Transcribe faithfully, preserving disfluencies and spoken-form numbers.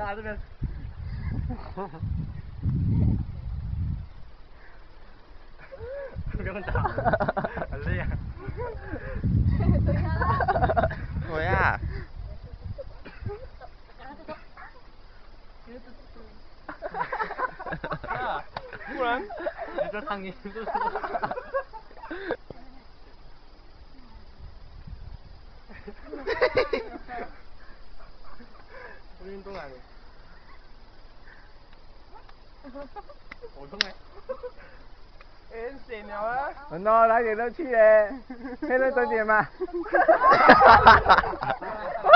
打这边。不用打，很累啊。 我呀。 啊，不然你这苍蝇是不是？我运动来了。好痛哎！哎，谁鸟啊？ 很多来点乐趣嘞，黑人整点嘛。